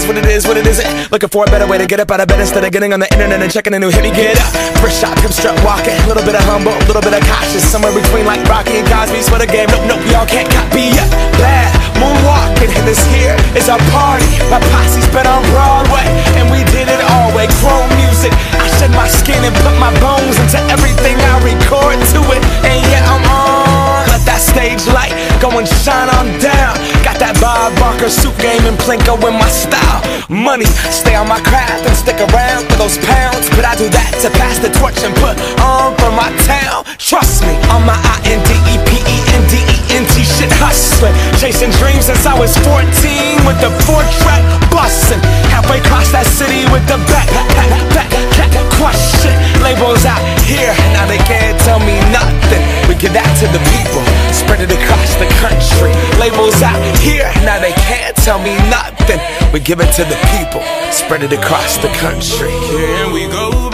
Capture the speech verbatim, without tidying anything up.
is, what it is, what it isn't. Looking for a better way to get up out of bed instead of getting on the internet and checking a new hit. Me get up, first shot, come strut walking. A little bit of humble, a little bit of cautious. Somewhere between like Rocky and Cosby's for the game. Nope, nope, y'all can't copy yet. Bad moonwalking, and this here is our party. My posse's been on Broadway, and we did it all way. Chrome music, I shed my skin and put my bones into everything I record to it. And yeah, I'm on. Let that stage light go and shine on down. Got that Bob Barker suit game and Plinko in my style. Money, stay on my craft and stick around for those pounds. But I do that to pass the torch and put on for my town. Trust me, on my I N D E P E N D E N T shit hustling. Chasing dreams since I was fourteen with the four track bustin'. Halfway across that city with the back, back, back, back, crush shit. Labels out here, now they can't tell me nothing. We give that to the people, spread it across the country. Labels out here, now they can't tell me nothing. We give it to the people, spread it across the country. Here we go.